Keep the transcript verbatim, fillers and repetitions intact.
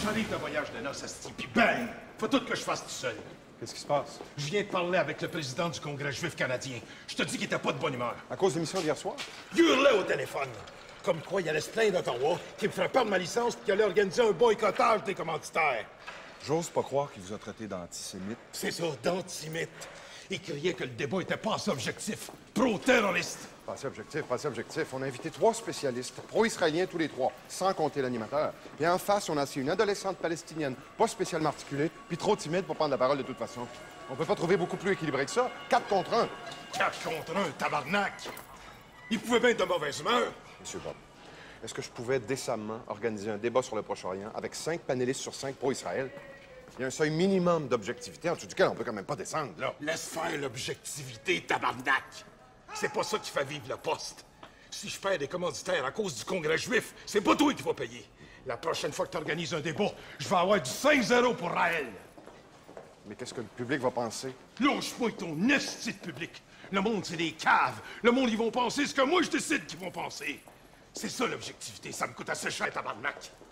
cent livres de voyage de noces, asti, puis bang! Faut tout que je fasse tout seul. Qu'est-ce qui se passe? Je viens de parler avec le président du Congrès juif canadien. Je te dis qu'il était pas de bonne humeur. À cause de l'émission d'hier soir? Il hurlait au téléphone. Comme quoi, il allait se plaindre d'Ottawa, qu'il me ferait perdre ma licence puis qu'il allait organiser un boycottage des commanditaires. J'ose pas croire qu'il vous a traité d'antisémite. C'est ça, d'antisémite. Il criait que le débat était pas assez objectif. Pro-terroriste. Pas assez objectif, pas assez objectif. On a invité trois spécialistes, pro-israéliens tous les trois, sans compter l'animateur. Et en face, on a assis une adolescente palestinienne, pas spécialement articulée, puis trop timide pour prendre la parole de toute façon. On peut pas trouver beaucoup plus équilibré que ça. Quatre contre un. Quatre contre un, tabarnak. Il pouvait bien être de mauvaise humeur. Monsieur Bob, est-ce que je pouvais décemment organiser un débat sur le Proche-Orient avec cinq panélistes sur cinq pro-Israël? Il y a un seuil minimum d'objectivité en dessous duquel on peut quand même pas descendre, là. Laisse faire l'objectivité, tabarnak. C'est pas ça qui fait vivre le poste. Si je perds des commanditaires à cause du Congrès juif, c'est pas toi qui vas payer. La prochaine fois que tu organises un débat, je vais avoir du cinq zéro pour Raël. Mais qu'est-ce que le public va penser? Lâche-moi ton esti de public. Le monde, c'est des caves. Le monde, ils vont penser ce que moi, je décide qu'ils vont penser. C'est ça, l'objectivité. Ça me coûte assez cher, tabarnak.